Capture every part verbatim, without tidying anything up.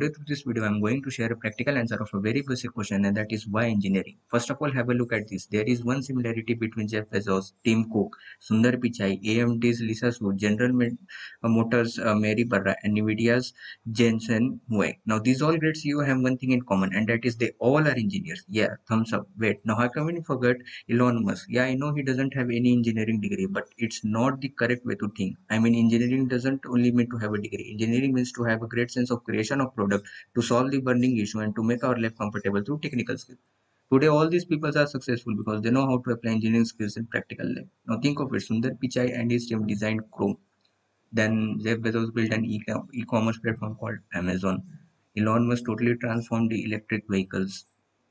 today through this video I'm going to share a practical answer of a very basic question, and that is why engineering. First of all, have a look at this. There is one similarity between Jeff Bezos, Tim Cook, Sundar Pichai, A M D's Lisa Su, General Motors uh, Mary Barra, and Nvidia's Jensen Huang. Now these all great C E O have one thing in common, and that is they all are engineers. Yeah, thumbs up. Wait, now how come you forget Elon Musk? Yeah, I know he doesn't have any engineering degree, but it's not the correct way to think. I mean, engineering doesn't only mean to have a degree. Engineering means to have a great sense of creation of product, to solve the burning issue, and to make our life comfortable through technical skills. Today, all these people are successful because they know how to apply engineering skills in practical life. Now, think of it. Sundar Pichai and his team designed Chrome. Then Jeff Bezos built an e-commerce platform called Amazon. Elon Musk totally transformed the electric vehicles.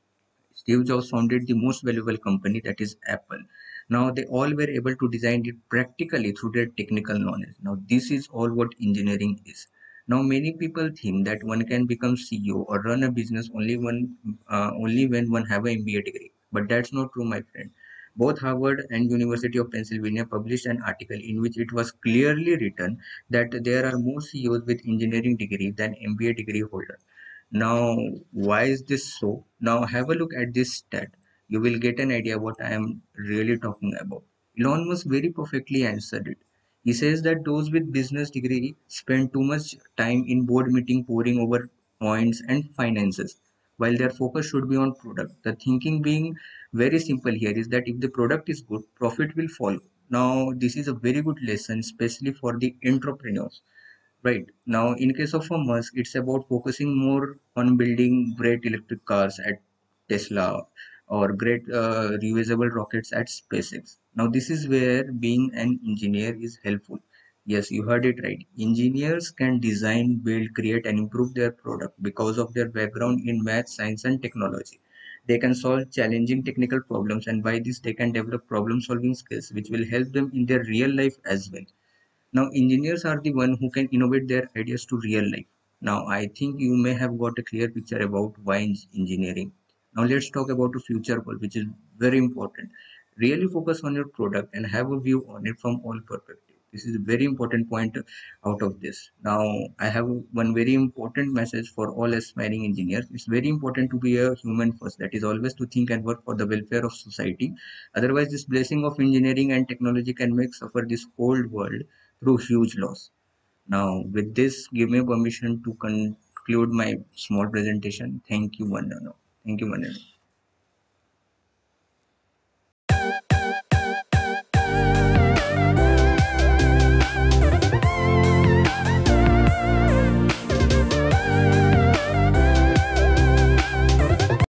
Steve Jobs founded the most valuable company, that is Apple. Now they all were able to design it practically through their technical knowledge. Now this is all what engineering is. Now many people think that one can become C E O or run a business only one uh, only when one have an M B A degree. But that's not true, my friend. Both Harvard and University of Pennsylvania published an article in which it was clearly written that there are more C E Os with engineering degree than M B A degree holders. Now, why is this so? Now, have a look at this stat. You will get an idea what I am really talking about. Elon Musk very perfectly answered it. He says that those with business degree spend too much time in board meeting poring over points and finances, while their focus should be on product. The thinking being very simple here is that if the product is good, profit will follow. Now, this is a very good lesson, especially for the entrepreneurs. Right. Now, in case of a Musk, it's about focusing more on building great electric cars at Tesla or great uh, reusable rockets at SpaceX. Now, this is where being an engineer is helpful. Yes, you heard it right. Engineers can design, build, create, and improve their product because of their background in math, science, and technology. They can solve challenging technical problems, and by this, they can develop problem solving skills, which will help them in their real life as well. Now, engineers are the one who can innovate their ideas to real life. Now, I think you may have got a clear picture about why engineering. Now, let's talk about the future goal, which is very important. Really focus on your product and have a view on it from all perspectives. This is a very important point out of this. Now, I have one very important message for all aspiring engineers. It's very important to be a human first. That is always to think and work for the welfare of society. Otherwise, this blessing of engineering and technology can make suffer this whole world through huge loss. Now, with this, give me permission to conclude my small presentation. Thank you, Vandana. Thank you, Vandana.